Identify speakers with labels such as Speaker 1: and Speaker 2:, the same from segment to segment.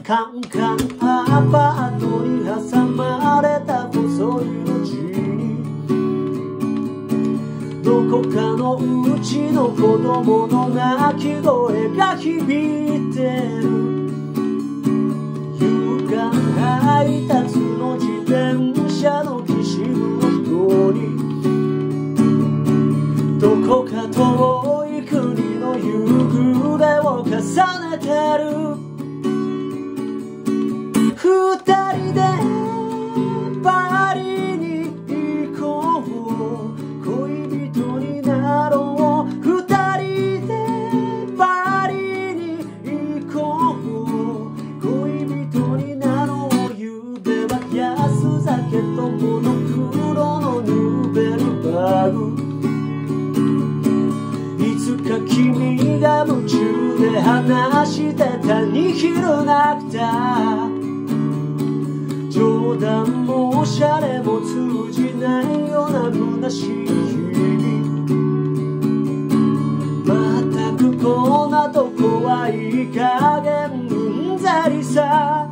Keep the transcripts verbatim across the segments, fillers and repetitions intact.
Speaker 1: カンカンアパートに挟まれた細い路地にどこかのうちの子供の泣き声が響いてる。夕刊配達の自転車のきしむの人にどこか遠い国の夕暮れを重ねてる。二人でパリに行こう、恋人になろう。二人でパリに行こう、恋人になろう。ゆうべは安酒とモノクロのヌーベルバーグ。いつか君が夢中で話してたニヒルナクター。冗談もおしゃれも通じないような虚しい日々。まったくこんなとこはいい加減うんざりさ。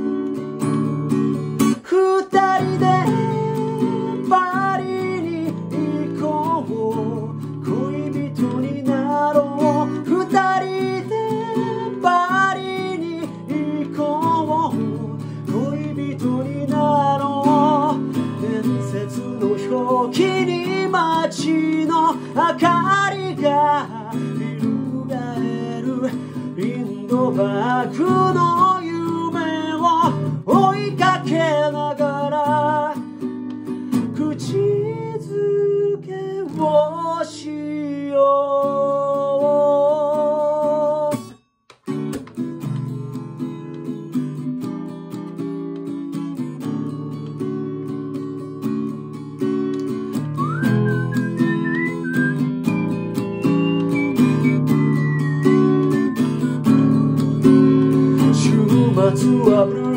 Speaker 1: 二人でパリに行こう、恋人になろう。二人でパリに行こう、恋人になろう。伝説の表記に街の明かりが翻る。インドバックの夢を追いかけながら口づけをしよう。週末はブルー